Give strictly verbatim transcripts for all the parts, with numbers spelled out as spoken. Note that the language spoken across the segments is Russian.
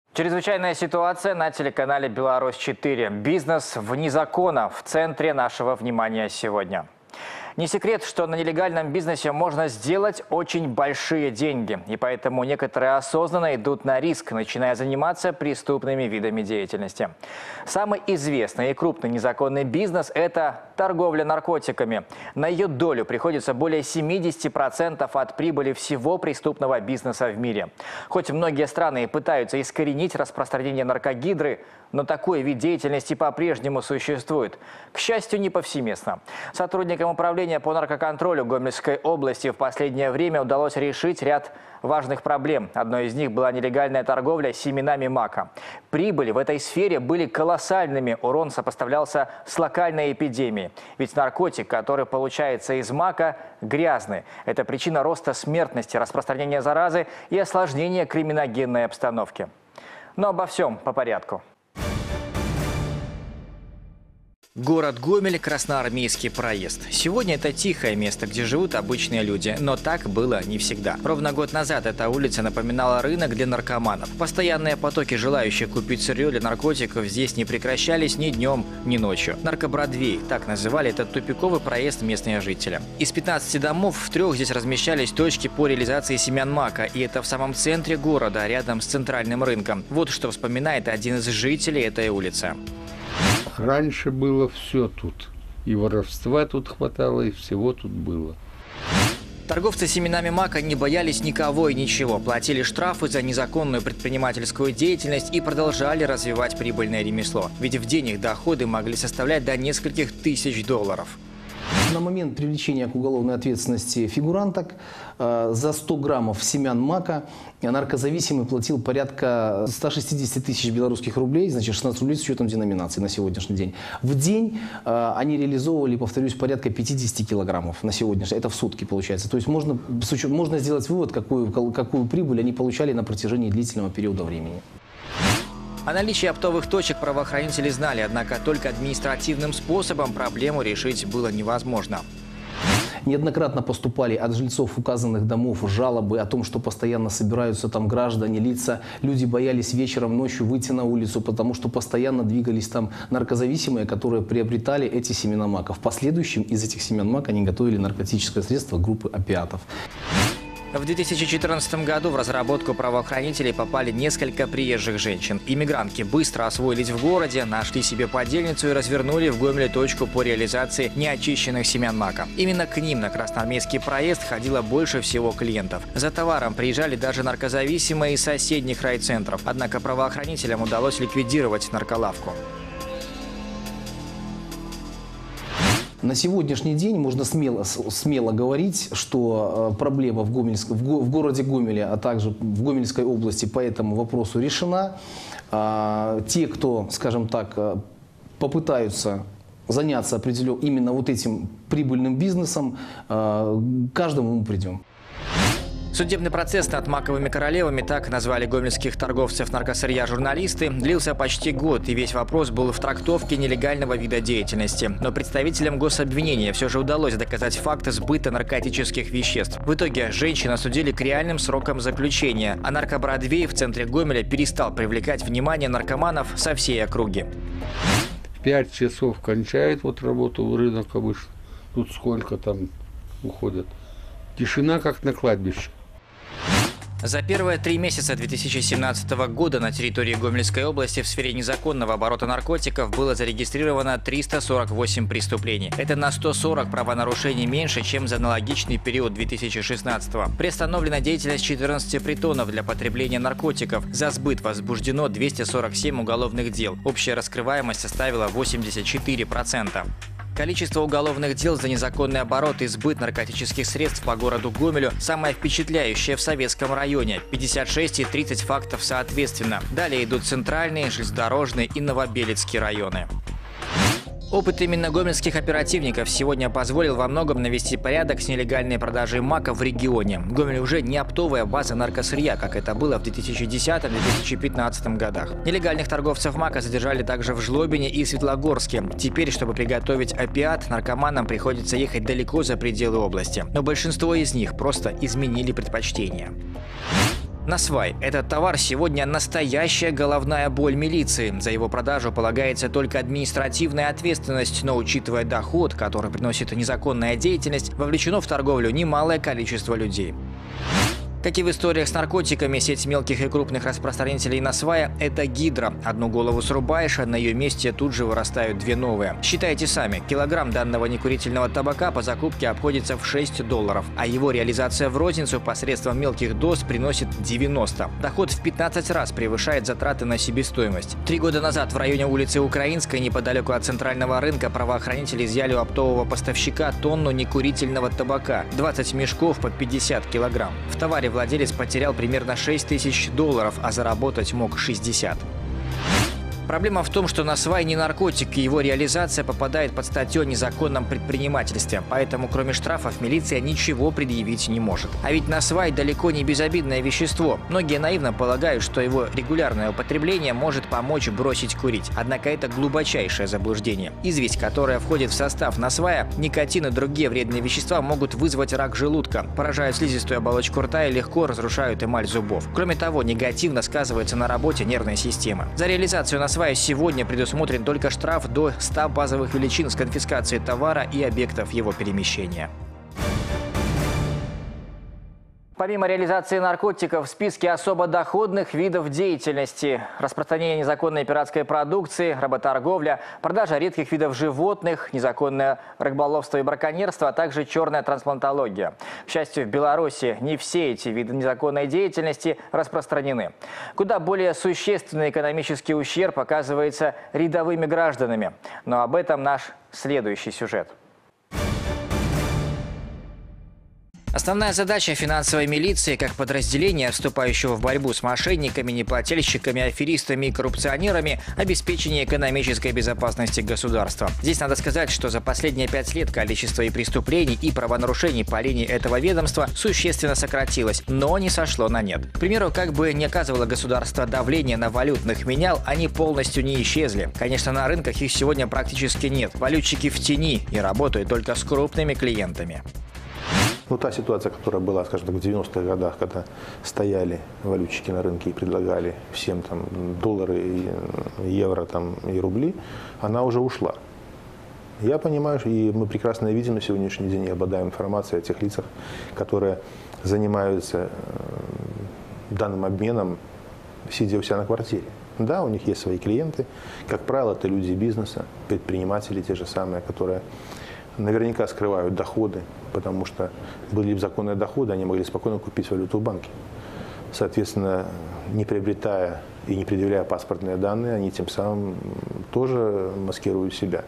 Чрезвычайная ситуация на телеканале Беларусь четыре. Бизнес вне закона в центре нашего внимания сегодня. Не секрет, что на нелегальном бизнесе можно сделать очень большие деньги. И поэтому некоторые осознанно идут на риск, начиная заниматься преступными видами деятельности. Самый известный и крупный незаконный бизнес – это торговля наркотиками. На ее долю приходится более семидесяти процентов от прибыли всего преступного бизнеса в мире. Хоть многие страны пытаются искоренить распространение наркогидры, но такой вид деятельности по-прежнему существует. К счастью, не повсеместно. Сотрудникам управления по наркоконтролю Гомельской области в последнее время удалось решить ряд важных проблем. Одной из них была нелегальная торговля семенами мака. Прибыли в этой сфере были колоссальными. Урон сопоставлялся с локальной эпидемией. Ведь наркотик, который получается из мака, грязный. Это причина роста смертности, распространения заразы и осложнения криминогенной обстановки. Но обо всем по порядку. Город Гомель, Красноармейский проезд. Сегодня это тихое место, где живут обычные люди. Но так было не всегда. Ровно год назад эта улица напоминала рынок для наркоманов. Постоянные потоки желающих купить сырье для наркотиков здесь не прекращались ни днем, ни ночью. Наркобродвей, так называли этот тупиковый проезд местные жители. Из пятнадцати домов в трех здесь размещались точки по реализации семян мака. И это в самом центре города, рядом с центральным рынком. Вот что вспоминает один из жителей этой улицы. Раньше было все тут. И воровства тут хватало, и всего тут было. Торговцы семенами мака не боялись никого и ничего. Платили штрафы за незаконную предпринимательскую деятельность и продолжали развивать прибыльное ремесло. Ведь в день их доходы могли составлять до нескольких тысяч долларов. На момент привлечения к уголовной ответственности фигуранток э, за сто граммов семян мака наркозависимый платил порядка ста шестидесяти тысяч белорусских рублей, значит шестнадцать рублей с учетом деноминации на сегодняшний день. В день э, они реализовывали, повторюсь, порядка пятидесяти килограммов на сегодняшний, это в сутки получается. То есть можно, можно сделать вывод, какую, какую прибыль они получали на протяжении длительного периода времени. О наличии оптовых точек правоохранители знали, однако только административным способом проблему решить было невозможно. Неоднократно поступали от жильцов указанных домов жалобы о том, что постоянно собираются там граждане, лица. Люди боялись вечером, ночью выйти на улицу, потому что постоянно двигались там наркозависимые, которые приобретали эти семена мака. В последующем из этих семян мака они готовили наркотическое средство группы опиатов. В две тысячи четырнадцатом году в разработку правоохранителей попали несколько приезжих женщин. Иммигрантки быстро освоились в городе, нашли себе подельницу и развернули в Гомеле точку по реализации неочищенных семян мака. Именно к ним на Красноармейский проезд ходило больше всего клиентов. За товаром приезжали даже наркозависимые из соседних райцентров. Однако правоохранителям удалось ликвидировать нарколавку. На сегодняшний день можно смело, смело говорить, что проблема в, Гомельск, в, го, в городе Гомеле, а также в Гомельской области по этому вопросу решена. А, те, кто, скажем так, попытаются заняться определенным именно вот этим прибыльным бизнесом, а, каждому мы придем. Судебный процесс над маковыми королевами, так назвали гомельских торговцев наркосырья журналисты, длился почти год, и весь вопрос был в трактовке нелегального вида деятельности. Но представителям гособвинения все же удалось доказать факт сбыта наркотических веществ. В итоге женщин осудили к реальным срокам заключения, а наркобродвей в центре Гомеля перестал привлекать внимание наркоманов со всей округи. В пять часов кончает вот работу рынок обычно. Тут сколько там уходят. Тишина, как на кладбище. За первые три месяца две тысячи семнадцатого года на территории Гомельской области в сфере незаконного оборота наркотиков было зарегистрировано триста сорок восемь преступлений. Это на сто сорок правонарушений меньше, чем за аналогичный период две тысячи шестнадцатого. Приостановлена деятельность четырнадцати притонов для потребления наркотиков. За сбыт возбуждено двести сорок семь уголовных дел. Общая раскрываемость составила восемьдесят четыре процента. Количество уголовных дел за незаконный оборот и сбыт наркотических средств по городу Гомелю самое впечатляющее в Советском районе – пятьдесят шесть и тридцать фактов соответственно. Далее идут центральные, железнодорожные и Новобелецкие районы. Опыт именно гомельских оперативников сегодня позволил во многом навести порядок с нелегальной продажей мака в регионе. Гомель уже не оптовая база наркосырья, как это было в две тысячи десятом — две тысячи пятнадцатом годах. Нелегальных торговцев мака задержали также в Жлобине и Светлогорске. Теперь, чтобы приготовить опиат, наркоманам приходится ехать далеко за пределы области. Но большинство из них просто изменили предпочтения. Насвай. Этот товар сегодня настоящая головная боль милиции. За его продажу полагается только административная ответственность, но учитывая доход, который приносит незаконная деятельность, вовлечено в торговлю немалое количество людей. Как и в историях с наркотиками, сеть мелких и крупных распространителей насвая – это гидра. Одну голову срубаешь, а на ее месте тут же вырастают две новые. Считайте сами, килограмм данного некурительного табака по закупке обходится в шесть долларов, а его реализация в розницу посредством мелких доз приносит девяносто. Доход в пятнадцать раз превышает затраты на себестоимость. Три года назад в районе улицы Украинской, неподалеку от центрального рынка, правоохранители изъяли у оптового поставщика тонну некурительного табака – двадцать мешков по пятьдесят килограмм. В товаре владелец потерял примерно шесть тысяч долларов, а заработать мог шестьдесят. Проблема в том, что насвай не наркотик, и его реализация попадает под статью о незаконном предпринимательстве. Поэтому, кроме штрафов, милиция ничего предъявить не может. А ведь насвай далеко не безобидное вещество. Многие наивно полагают, что его регулярное употребление может помочь бросить курить. Однако это глубочайшее заблуждение. Известь, которая входит в состав насвая, никотин и другие вредные вещества могут вызвать рак желудка, поражают слизистую оболочку рта и легко разрушают эмаль зубов. Кроме того, негативно сказывается на работе нервной системы. За реализацию насвая сегодня предусмотрен только штраф до ста базовых величин с конфискацией товара и объектов его перемещения. Помимо реализации наркотиков в списке особо доходных видов деятельности – распространение незаконной пиратской продукции, работорговля, продажа редких видов животных, незаконное рыболовство и браконьерство, а также черная трансплантология. К счастью, в Беларуси не все эти виды незаконной деятельности распространены. Куда более существенный экономический ущерб оказывается рядовыми гражданами. Но об этом наш следующий сюжет. Основная задача финансовой милиции, как подразделения, вступающего в борьбу с мошенниками, неплательщиками, аферистами и коррупционерами, обеспечение экономической безопасности государства. Здесь надо сказать, что за последние пять лет количество и преступлений, и правонарушений по линии этого ведомства существенно сократилось, но не сошло на нет. К примеру, как бы не оказывало государство давление на валютных менял, они полностью не исчезли. Конечно, на рынках их сегодня практически нет. Валютчики в тени и работают только с крупными клиентами. Ну, та ситуация, которая была, скажем так, в девяностых годах, когда стояли валютчики на рынке и предлагали всем там доллары, и евро там, и рубли, она уже ушла. Я понимаю, и мы прекрасно видим на сегодняшний день и обладаем информацией о тех лицах, которые занимаются данным обменом, сидя у себя на квартире. Да, у них есть свои клиенты. Как правило, это люди бизнеса, предприниматели те же самые, которые наверняка скрывают доходы, потому что были бы законные доходы, они могли спокойно купить валюту в банке. Соответственно, не приобретая и не предъявляя паспортные данные, они тем самым тоже маскируют себя.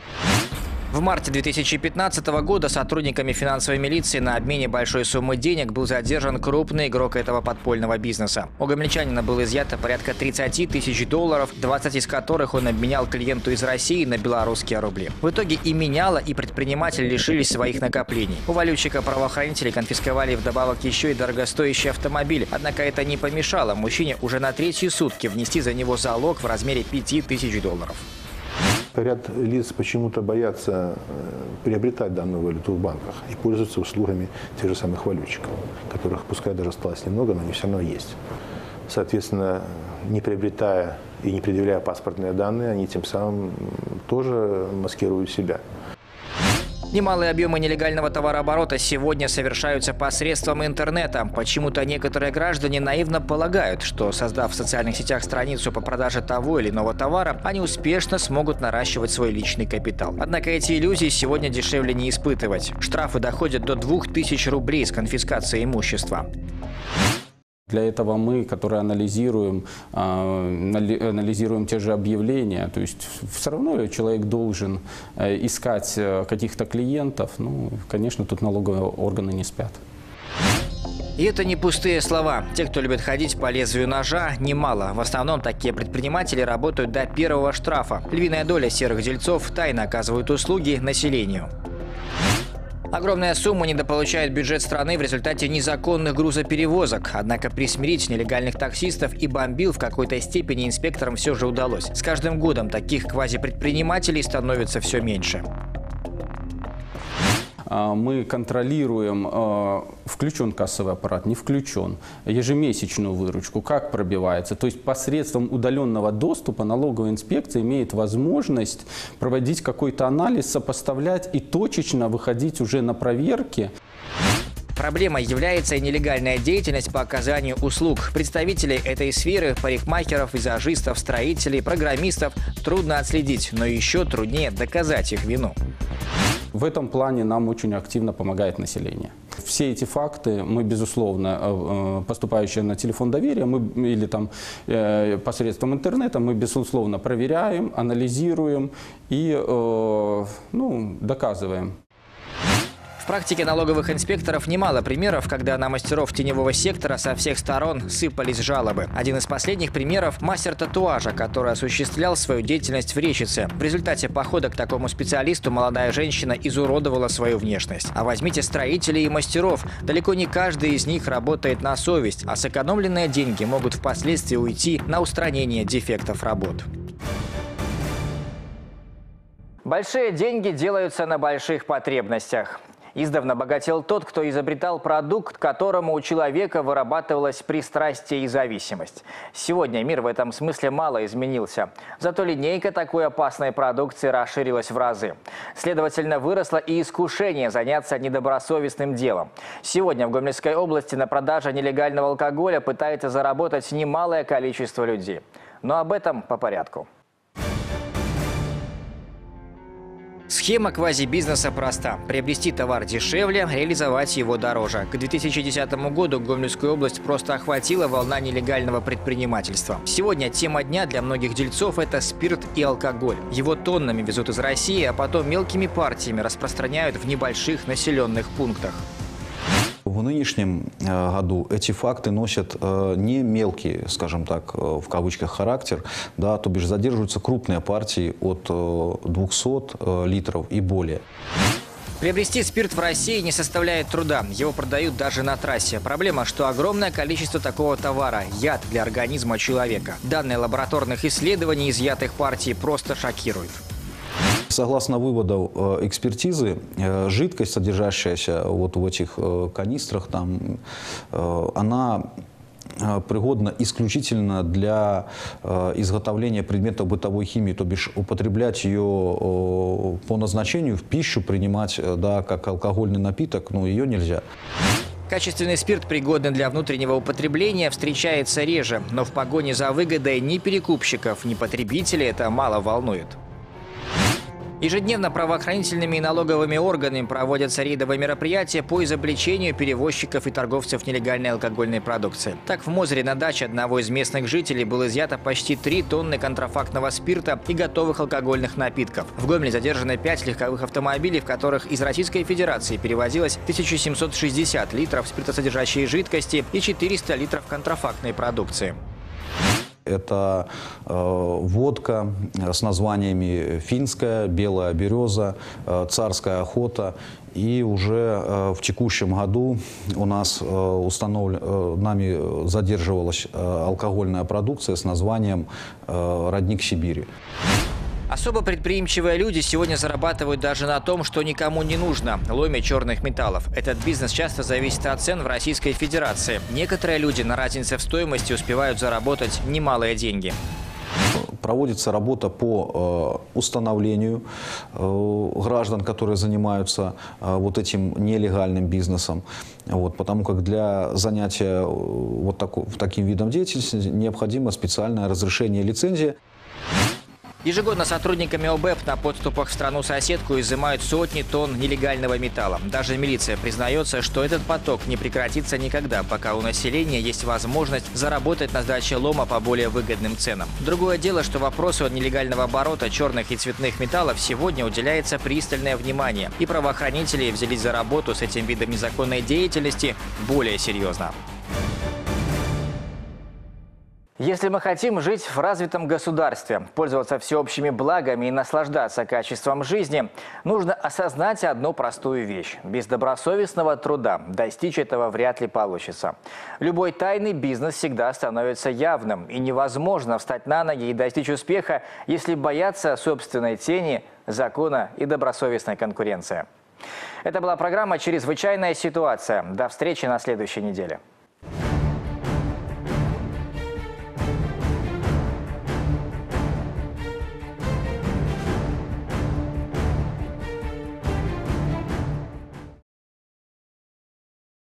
В марте две тысячи пятнадцатого года сотрудниками финансовой милиции на обмене большой суммы денег был задержан крупный игрок этого подпольного бизнеса. У гомельчанина было изъято порядка тридцати тысяч долларов, двадцать из которых он обменял клиенту из России на белорусские рубли. В итоге и меняла, и предприниматели лишились своих накоплений. У валютчика правоохранители конфисковали вдобавок еще и дорогостоящий автомобиль. Однако это не помешало мужчине уже на третьи сутки внести за него залог в размере пяти тысяч долларов. Ряд лиц почему-то боятся приобретать данную валюту в банках и пользуются услугами тех же самых валютчиков, которых, пускай даже осталось немного, но они все равно есть. Соответственно, не приобретая и не предъявляя паспортные данные, они тем самым тоже маскируют себя. Немалые объемы нелегального товарооборота сегодня совершаются посредством интернета. Почему-то некоторые граждане наивно полагают, что, создав в социальных сетях страницу по продаже того или иного товара, они успешно смогут наращивать свой личный капитал. Однако эти иллюзии сегодня дешевле не испытывать. Штрафы доходят до двух тысяч рублей с конфискацией имущества. Для этого мы, которые анализируем, анализируем те же объявления, то есть все равно человек должен искать каких-то клиентов, ну, конечно, тут налоговые органы не спят. И это не пустые слова. Те, кто любит ходить по лезвию ножа, немало. В основном такие предприниматели работают до первого штрафа. Львиная доля серых дельцов тайно оказывают услуги населению. Огромная сумма недополучает бюджет страны в результате незаконных грузоперевозок. Однако присмирить нелегальных таксистов и бомбил в какой-то степени инспекторам все же удалось. С каждым годом таких квазипредпринимателей становится все меньше. мы контролируем, включен кассовый аппарат, не включен, ежемесячную выручку, как пробивается. То есть посредством удаленного доступа налоговая инспекция имеет возможность проводить какой-то анализ, сопоставлять и точечно выходить уже на проверки. Проблемой является и нелегальная деятельность по оказанию услуг. Представителей этой сферы, парикмахеров, визажистов, строителей, программистов трудно отследить, но еще труднее доказать их вину. В этом плане нам очень активно помогает население. Все эти факты мы, безусловно, поступающие на телефон доверия мы, или там, э, посредством интернета, мы, безусловно, проверяем, анализируем и э, ну, доказываем. В практике налоговых инспекторов немало примеров, когда на мастеров теневого сектора со всех сторон сыпались жалобы. Один из последних примеров – мастер татуажа, который осуществлял свою деятельность в Речице. В результате похода к такому специалисту молодая женщина изуродовала свою внешность. А возьмите строителей и мастеров. Далеко не каждый из них работает на совесть, а сэкономленные деньги могут впоследствии уйти на устранение дефектов работ. Большие деньги делаются на больших потребностях. Издавна богател тот, кто изобретал продукт, которому у человека вырабатывалось пристрастие и зависимость. Сегодня мир в этом смысле мало изменился. Зато линейка такой опасной продукции расширилась в разы. Следовательно, выросло и искушение заняться недобросовестным делом. Сегодня в Гомельской области на продаже нелегального алкоголя пытается заработать немалое количество людей. Но об этом по порядку. Схема квазибизнеса проста. Приобрести товар дешевле, реализовать его дороже. К две тысячи десятому году Гомельскую область просто охватила волна нелегального предпринимательства. Сегодня тема дня для многих дельцов – это спирт и алкоголь. Его тоннами везут из России, а потом мелкими партиями распространяют в небольших населенных пунктах. В нынешнем году эти факты носят не мелкий, скажем так, в кавычках, характер, да, то бишь задерживаются крупные партии от двухсот литров и более. Приобрести спирт в России не составляет труда. Его продают даже на трассе. Проблема, что огромное количество такого товара – яд для организма человека. Данные лабораторных исследований изъятых партий просто шокируют. Согласно выводам экспертизы, жидкость, содержащаяся вот в этих канистрах, там, она пригодна исключительно для изготовления предметов бытовой химии, то бишь употреблять ее по назначению в пищу, принимать, да, как алкогольный напиток, но ее нельзя. Качественный спирт, пригодный для внутреннего употребления, встречается реже, но в погоне за выгодой ни перекупщиков, ни потребителей это мало волнует. Ежедневно правоохранительными и налоговыми органами проводятся рейдовые мероприятия по изобличению перевозчиков и торговцев нелегальной алкогольной продукции. Так, в Мозыре на даче одного из местных жителей было изъято почти три тонны контрафактного спирта и готовых алкогольных напитков. В Гомеле задержаны пять легковых автомобилей, в которых из Российской Федерации перевозилось тысяча семьсот шестьдесят литров спиртосодержащей жидкости и четыреста литров контрафактной продукции. Это э, водка с названиями «Финская», «Белая береза», э, «Царская охота». И уже э, в текущем году у нас э, установлен, э, нами задерживалась э, алкогольная продукция с названием э, «Родник Сибири». Особо предприимчивые люди сегодня зарабатывают даже на том, что никому не нужно – ломе черных металлов. Этот бизнес часто зависит от цен в Российской Федерации. Некоторые люди на разнице в стоимости успевают заработать немалые деньги. Проводится работа по э, установлению э, граждан, которые занимаются э, вот этим нелегальным бизнесом. Вот, потому как для занятия вот тако, таким видом деятельности необходимо специальное разрешение, лицензия. Ежегодно сотрудниками О Бэ Э П на подступах в страну-соседку изымают сотни тонн нелегального металла. Даже милиция признается, что этот поток не прекратится никогда, пока у населения есть возможность заработать на сдаче лома по более выгодным ценам. Другое дело, что вопросу нелегального оборота черных и цветных металлов сегодня уделяется пристальное внимание. И правоохранители взялись за работу с этим видом незаконной деятельности более серьезно. Если мы хотим жить в развитом государстве, пользоваться всеобщими благами и наслаждаться качеством жизни, нужно осознать одну простую вещь. Без добросовестного труда достичь этого вряд ли получится. Любой тайный бизнес всегда становится явным, и невозможно встать на ноги и достичь успеха, если бояться собственной тени, закона и добросовестной конкуренции. Это была программа «Чрезвычайная ситуация». До встречи на следующей неделе.